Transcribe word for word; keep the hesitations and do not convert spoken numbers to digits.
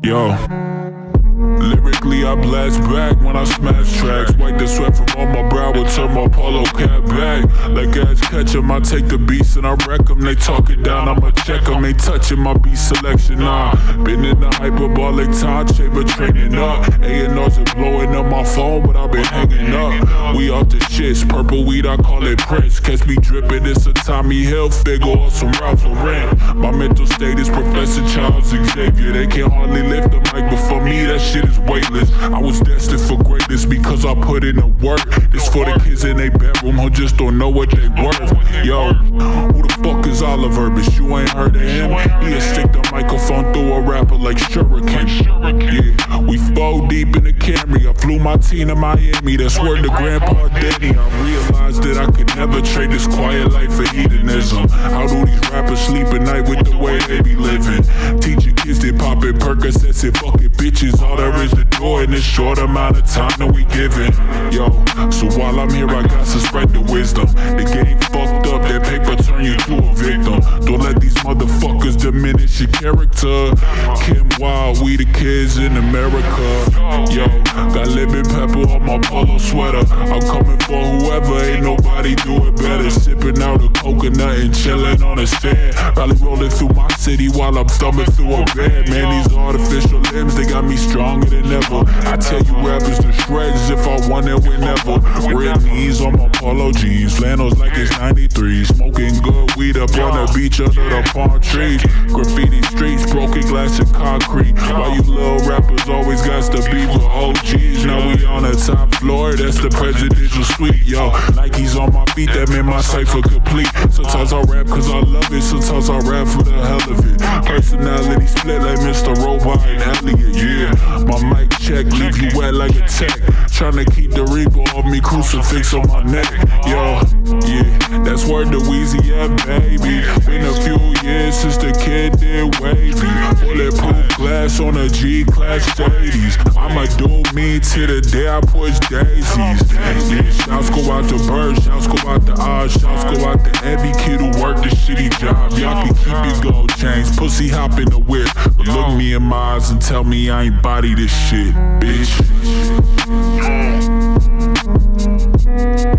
Yo, lyrically I blast back when I smash tracks. Wipe the sweat from on my brow and turn my polo cap back. Like Ash Ketchum, I take the beats and I wreck them. They talk it down, I'ma check them. Ain't touching my beat selection, nah. Been in the hyperbolic time chamber training up. A and R's are blowing up my phone, but I've been hanging up. We off the shits, purple weed, I call it Prince. Catch me dripping, it's a Tommy Hilfiger or some 𝗷𝗶𝗘𝗏 𝗀𝗶𝗋. My mental state is Professor Charles Xavier. They can't hardly lift the mic, but for me that shit is weightless. I was destined for greatness because I put in the work. This for the kids in they bedroom who just don't know what they worth. Yo, who the fuck is 𝗨𝗲𝗏𝗀𝗏? You ain't heard of him? He'll stick the microphone through a rapper like 𝗥𝗘𝗔𝗡. Yeah, we four deep in the Camry. I flew my team to Miami. That's where the grandpa Danny. I realized that I could never trade this quiet life for hedonism. How do these rappers sleep at night with the way they be living? Teaching kids they poppin' Percocets and fucking bitches. All there is to do in this short amount of time that we giving. Yo, so while I'm here I got to spread the wisdom. The game fucked up, that paper turn you to a victim. Don't let these motherfuckers diminish your character. Kim Wild, we the kids in America. Yo, got lemon pepper on my polo sweater. I'm coming for whoever, ain't nobody do it better. Sipping out a coconut and chilling on a stand. Probably rolling through my city while I'm thumbing through a bed. Man, these artificial limbs, they got me stronger than ever. I tell you rappers to shreds if I want it whenever. Red knees on my polo jeans, flannels like it's ninety-three. Smoking good weed up on the beach under the palm trees. Graffiti streets, broken glass and concrete. Why you little rappers always got to be with O Gs? Now we on the top floor, that's the presidential suite. Yo, Nikes on my feet, that made my cipher complete. Sometimes I rap cause I love it, sometimes I rap for the hell of it. Personality split like Mister Robot and Elliot, yeah. My mic check, leave you wet like a tech. Tryna keep the reaper off me, crucifix on my neck. Yo, yeah, that's word to Weezy, yeah, baby. Been a few years since the kid did wavy. Bulletproof glass on a G-class Mercedes. I'ma do me till the day I push daisies. Yeah, shouts go out to Bird, shouts go out to Oz, shouts go out to every kid who worked a shitty job. Y'all can keep your gold chains, pussy hop in the whip, but look me in my eyes and tell me I ain't body this shit, bitch.